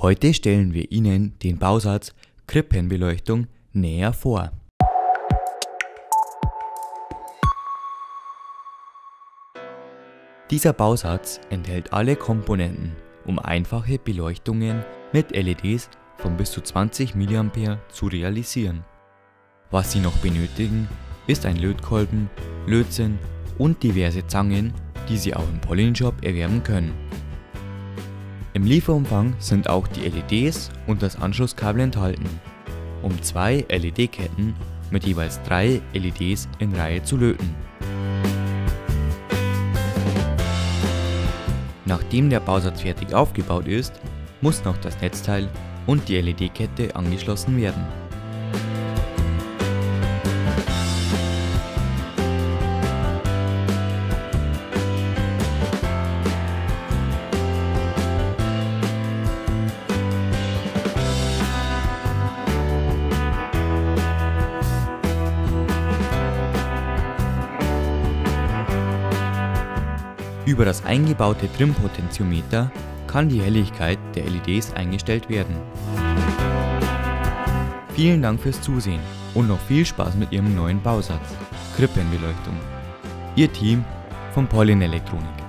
Heute stellen wir Ihnen den Bausatz Krippenbeleuchtung näher vor. Dieser Bausatz enthält alle Komponenten, um einfache Beleuchtungen mit LEDs von bis zu 20 mA zu realisieren. Was Sie noch benötigen, ist ein Lötkolben, Lötzinn und diverse Zangen, die Sie auch im Pollenshop erwerben können. Im Lieferumfang sind auch die LEDs und das Anschlusskabel enthalten, um 2 LED-Ketten mit jeweils 3 LEDs in Reihe zu löten. Nachdem der Bausatz fertig aufgebaut ist, muss noch das Netzteil und die LED-Kette angeschlossen werden. Über das eingebaute Trim-Potentiometer kann die Helligkeit der LEDs eingestellt werden. Vielen Dank fürs Zusehen und noch viel Spaß mit Ihrem neuen Bausatz Krippenbeleuchtung. Ihr Team von Pollen Elektronik.